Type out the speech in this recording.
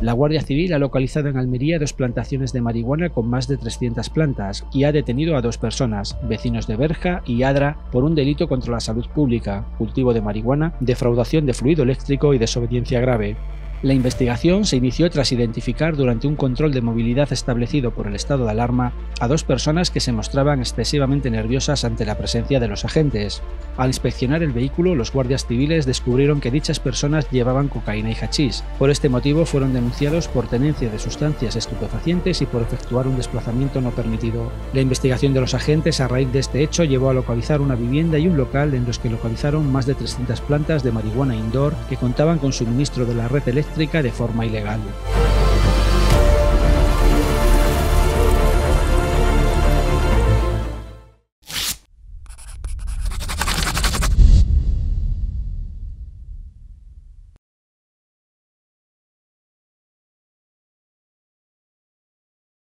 La Guardia Civil ha localizado en Almería 2 plantaciones de marihuana con más de 300 plantas y ha detenido a 2 personas, vecinos de Berja y Adra, por un delito contra la salud pública, cultivo de marihuana, defraudación de fluido eléctrico y desobediencia grave. La investigación se inició tras identificar durante un control de movilidad establecido por el estado de alarma a 2 personas que se mostraban excesivamente nerviosas ante la presencia de los agentes. Al inspeccionar el vehículo, los guardias civiles descubrieron que dichas personas llevaban cocaína y hachís. Por este motivo fueron denunciados por tenencia de sustancias estupefacientes y por efectuar un desplazamiento no permitido. La investigación de los agentes a raíz de este hecho llevó a localizar una vivienda y un local en los que localizaron más de 300 plantas de marihuana indoor que contaban con suministro de la red eléctrica de forma ilegal.